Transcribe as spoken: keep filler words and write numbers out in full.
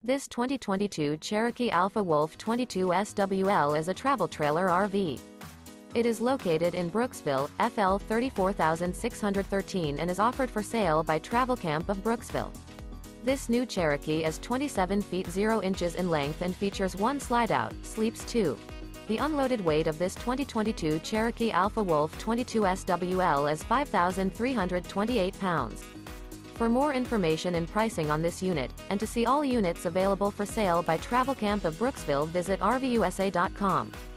This twenty twenty-two Cherokee ALPHA WOLF twenty-two S W L is a travel trailer R V. It is located in Brooksville, F L thirty-four thousand six hundred thirteen and is offered for sale by Travelcamp of Brooksville. This new Cherokee is twenty-seven feet zero inches in length and features one slideout, sleeps two. The unloaded weight of this twenty twenty-two Cherokee ALPHA WOLF twenty-two S W L is five thousand three hundred twenty-eight pounds. For more information and pricing on this unit, and to see all units available for sale by Travelcamp of Brooksville, visit R V U S A dot com.